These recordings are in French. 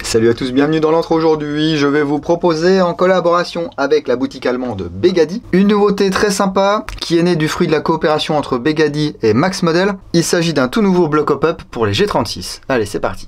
Salut à tous, bienvenue dans l'entre. Aujourd'hui, je vais vous proposer en collaboration avec la boutique allemande Begady une nouveauté très sympa qui est née du fruit de la coopération entre Begady et Max Model. Il s'agit d'un tout nouveau bloc hop-up pour les G36. Allez, c'est parti.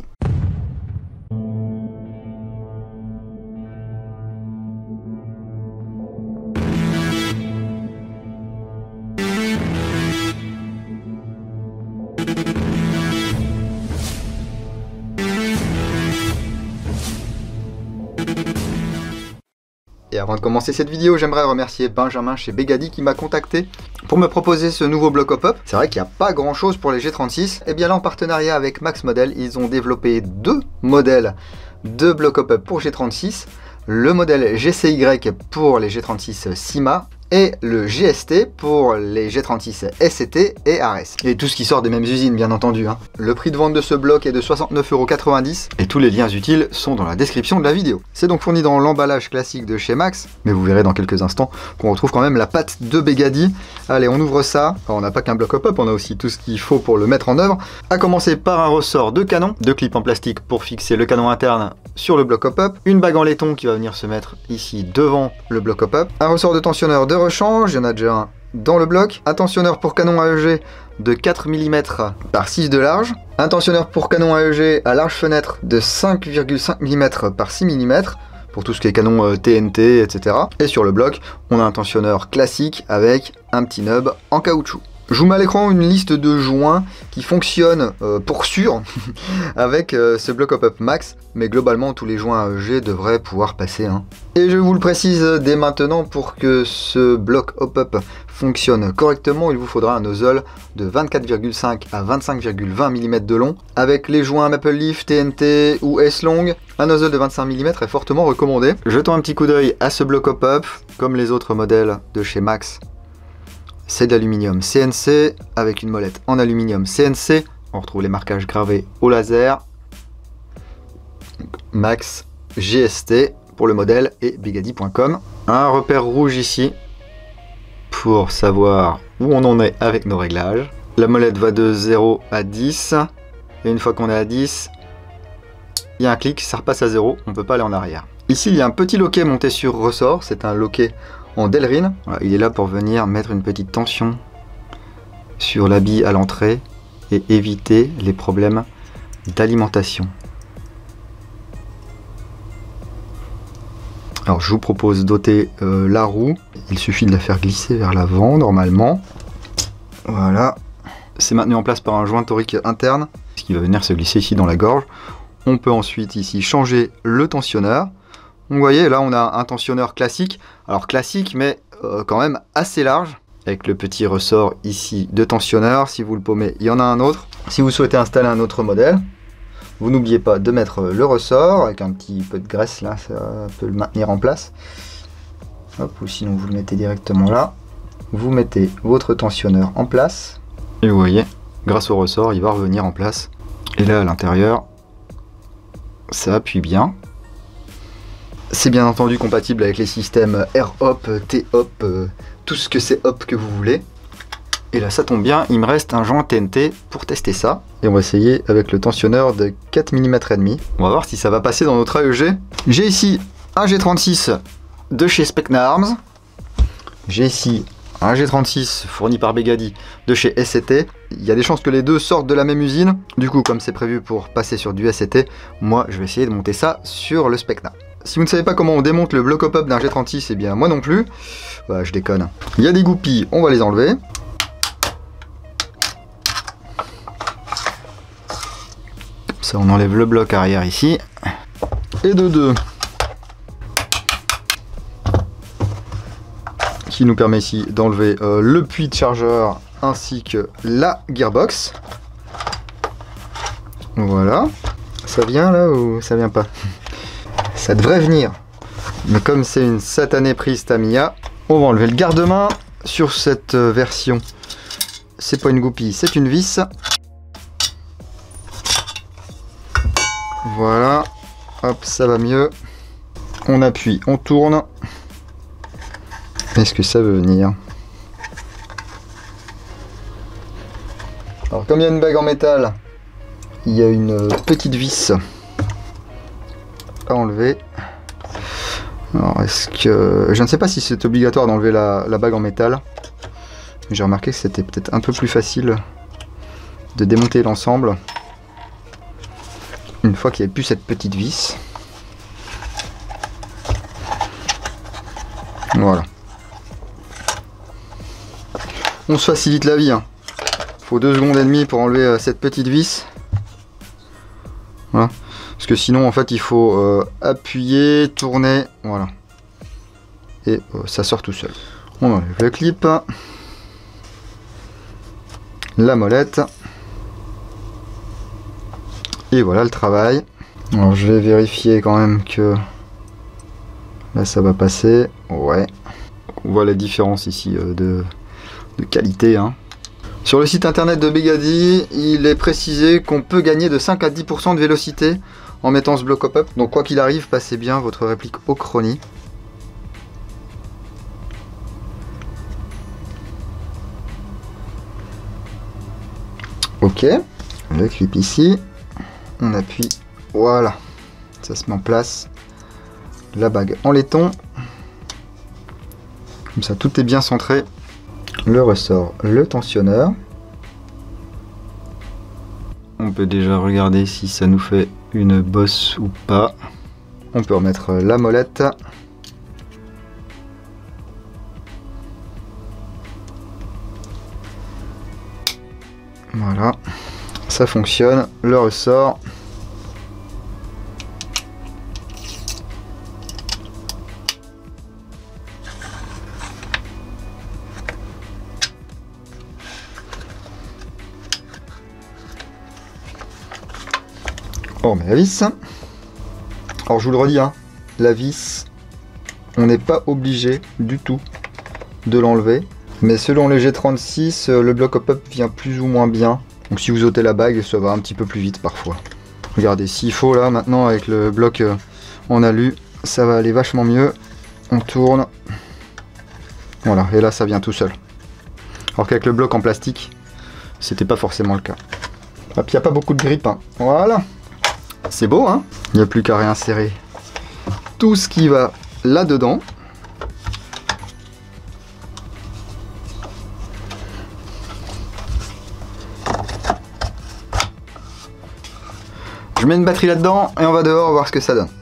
Et avant de commencer cette vidéo, j'aimerais remercier Benjamin chez Begady qui m'a contacté pour me proposer ce nouveau bloc hop-up. C'est vrai qu'il n'y a pas grand chose pour les G36. Et bien là, en partenariat avec Max Model, ils ont développé deux modèles de bloc hop-up pour G36. Le modèle GCY pour les G36 Cima et le GST pour les G36 SCT et ARES. Et tout ce qui sort des mêmes usines, bien entendu. Le prix de vente de ce bloc est de 69,90 € et tous les liens utiles sont dans la description de la vidéo. C'est donc fourni dans l'emballage classique de chez Max, mais vous verrez dans quelques instants qu'on retrouve quand même la patte de Begady. Allez, on ouvre ça. Alors, on n'a pas qu'un bloc hop-up, on a aussi tout ce qu'il faut pour le mettre en œuvre. À commencer par un ressort de canon, deux clips en plastique pour fixer le canon interne sur le bloc hop-up, une bague en laiton qui va venir se mettre ici devant le bloc hop-up, un ressort de tensionneur de rechange, il y en a déjà un dans le bloc, un tensionneur pour canon AEG de 4 mm par 6 de large, un tensionneur pour canon AEG à large fenêtre de 5,5 mm par 6 mm, pour tout ce qui est canon TNT, etc. Et sur le bloc, on a un tensionneur classique avec un petit nub en caoutchouc. Je vous mets à l'écran une liste de joints qui fonctionnent pour sûr avec ce bloc hop-up Max, mais globalement tous les joints AEG devraient pouvoir passer. Et je vous le précise dès maintenant, pour que ce bloc hop-up fonctionne correctement, il vous faudra un nozzle de 24,5 à 25,20 mm de long. Avec les joints Maple Leaf, TNT ou S-Long, un nozzle de 25 mm est fortement recommandé. Jetons un petit coup d'œil à ce bloc hop-up, comme les autres modèles de chez Max. C'est de l'aluminium CNC avec une molette en aluminium CNC. On retrouve les marquages gravés au laser. Max GST pour le modèle et Begady.com. Un repère rouge ici pour savoir où on en est avec nos réglages. La molette va de 0 à 10. Et une fois qu'on est à 10, il y a un clic, ça repasse à 0. On ne peut pas aller en arrière. Ici, il y a un petit loquet monté sur ressort. C'est un loquet en Delrin. Voilà, il est là pour venir mettre une petite tension sur la bille à l'entrée et éviter les problèmes d'alimentation. Alors je vous propose d'ôter la roue. Il suffit de la faire glisser vers l'avant normalement. Voilà. C'est maintenu en place par un joint torique interne, ce qui va venir se glisser ici dans la gorge. On peut ensuite ici changer le tensionneur. Vous voyez, là on a un tensionneur classique, alors classique mais quand même assez large, avec le petit ressort ici de tensionneur. Si vous le paumez, il y en a un autre. Si vous souhaitez installer un autre modèle, vous n'oubliez pas de mettre le ressort, avec un petit peu de graisse là, ça peut le maintenir en place. Hop, ou sinon vous le mettez directement là. Vous mettez votre tensionneur en place, et vous voyez, grâce au ressort, il va revenir en place. Et là à l'intérieur, ça appuie bien. C'est bien entendu compatible avec les systèmes R-Hop, T-Hop, tout ce que c'est hop que vous voulez. Et là ça tombe bien, il me reste un joint TNT pour tester ça. Et on va essayer avec le tensionneur de 4 mm et demi. On va voir si ça va passer dans notre AEG. J'ai ici un G36 de chez Specna Arms. J'ai ici un G36 fourni par Begady de chez SCT. Il y a des chances que les deux sortent de la même usine. Du coup, comme c'est prévu pour passer sur du SCT, moi je vais essayer de monter ça sur le Specna. Si vous ne savez pas comment on démonte le bloc hop-up d'un G36, eh bien moi non plus. Bah, je déconne. Il y a des goupilles, on va les enlever. Comme ça on enlève le bloc arrière ici. Et de deux. Qui nous permet ici d'enlever le puits de chargeur ainsi que la gearbox. Voilà. Ça vient là ou ça vient pas? Ça devrait venir, mais comme c'est une satanée prise Tamiya, on va enlever le garde-main. Sur cette version, c'est pas une goupille, c'est une vis. Voilà, hop, ça va mieux. On appuie, on tourne. Est-ce que ça veut venir? Alors comme il y a une bague en métal, il y a une petite vis à enlever. Alors, est-ce que... Je ne sais pas si c'est obligatoire d'enlever la bague en métal. J'ai remarqué que c'était peut-être un peu plus facile de démonter l'ensemble une fois qu'il n'y avait plus cette petite vis. Voilà. On se facilite la vie, hein. Faut 2 secondes et demie pour enlever cette petite vis. Voilà. Parce que sinon, en fait, il faut appuyer, tourner, voilà. Et ça sort tout seul. On enlève le clip. La molette. Et voilà le travail. Alors, je vais vérifier quand même que... Là, ça va passer. Ouais. On voit la différence ici de qualité, hein. Sur le site internet de Begady, il est précisé qu'on peut gagner de 5 à 10% de vélocité en mettant ce bloc hop-up. Donc quoi qu'il arrive, passez bien votre réplique au chrony. Ok, le clip ici, on appuie, voilà, ça se met en place. La bague en laiton, comme ça tout est bien centré. Le ressort, le tensionneur. On peut déjà regarder si ça nous fait une bosse ou pas. On peut remettre la molette. Voilà, ça fonctionne. Le ressort. On remet la vis. Alors je vous le redis, hein, la vis, on n'est pas obligé du tout de l'enlever. Mais selon les G36, le bloc hop-up vient plus ou moins bien. Donc si vous ôtez la bague, ça va un petit peu plus vite parfois. Regardez, s'il faut là, maintenant avec le bloc en alu, ça va aller vachement mieux. On tourne. Voilà, et là ça vient tout seul. Alors qu'avec le bloc en plastique, c'était pas forcément le cas. Hop, il n'y a pas beaucoup de grippe, hein. Voilà. C'est beau, hein. Il n'y a plus qu'à réinsérer tout ce qui va là-dedans. Je mets une batterie là-dedans et on va dehors voir ce que ça donne.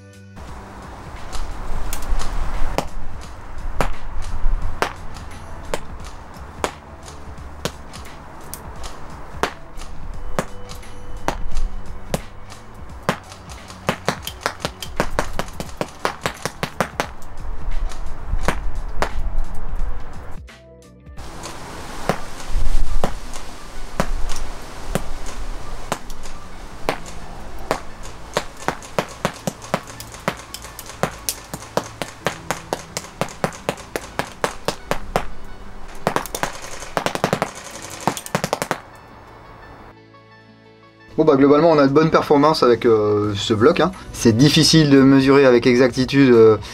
Bon bah globalement on a de bonnes performances avec ce bloc, hein. C'est difficile de mesurer avec exactitude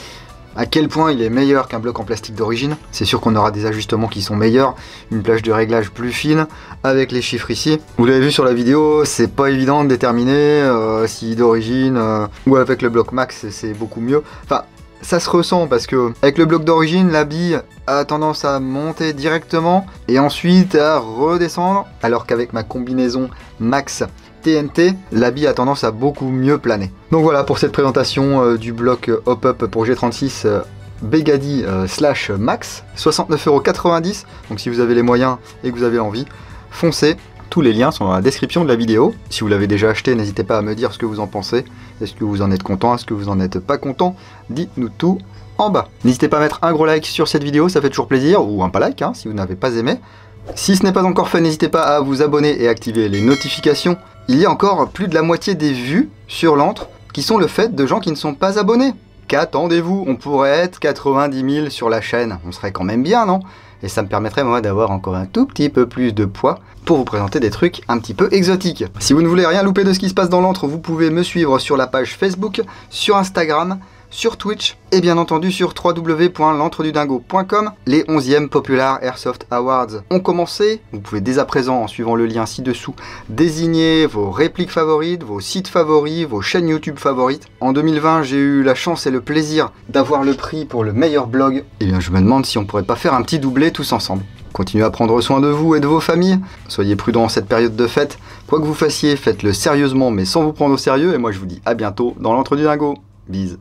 à quel point il est meilleur qu'un bloc en plastique d'origine. C'est sûr qu'on aura des ajustements qui sont meilleurs, une plage de réglage plus fine avec les chiffres ici. Vous l'avez vu sur la vidéo, c'est pas évident de déterminer si d'origine ou avec le bloc max c'est beaucoup mieux. Enfin, ça se ressent parce que avec le bloc d'origine, la bille a tendance à monter directement et ensuite à redescendre, alors qu'avec ma combinaison max TNT, la bille a tendance à beaucoup mieux planer. Donc voilà pour cette présentation du bloc hop-up pour G36 Begady / Max, 69,90 €. Donc si vous avez les moyens et que vous avez l'envie, foncez. Tous les liens sont dans la description de la vidéo. Si vous l'avez déjà acheté, n'hésitez pas à me dire ce que vous en pensez. Est-ce que vous en êtes content? Est-ce que vous en êtes pas content? Dites-nous tout en bas. N'hésitez pas à mettre un gros like sur cette vidéo, ça fait toujours plaisir, ou un pas like hein, si vous n'avez pas aimé. Si ce n'est pas encore fait, n'hésitez pas à vous abonner et activer les notifications. Il y a encore plus de la moitié des vues sur l'antre qui sont le fait de gens qui ne sont pas abonnés. Qu'attendez-vous? On pourrait être 90 000 sur la chaîne. On serait quand même bien, non? Et ça me permettrait moi d'avoir encore un tout petit peu plus de poids pour vous présenter des trucs un petit peu exotiques. Si vous ne voulez rien louper de ce qui se passe dans l'antre, vous pouvez me suivre sur la page Facebook, sur Instagram, sur Twitch et bien entendu sur www.l'entredudingo.com. Les 11e Popular Airsoft Awards ont commencé. Vous pouvez dès à présent, en suivant le lien ci-dessous, désigner vos répliques favorites, vos sites favoris, vos chaînes YouTube favorites. En 2020, j'ai eu la chance et le plaisir d'avoir le prix pour le meilleur blog. Et bien je me demande si on pourrait pas faire un petit doublé tous ensemble. Continuez à prendre soin de vous et de vos familles. Soyez prudents en cette période de fête. Quoi que vous fassiez, faites-le sérieusement mais sans vous prendre au sérieux. Et moi je vous dis à bientôt dans l'Entre du Dingo. Bise.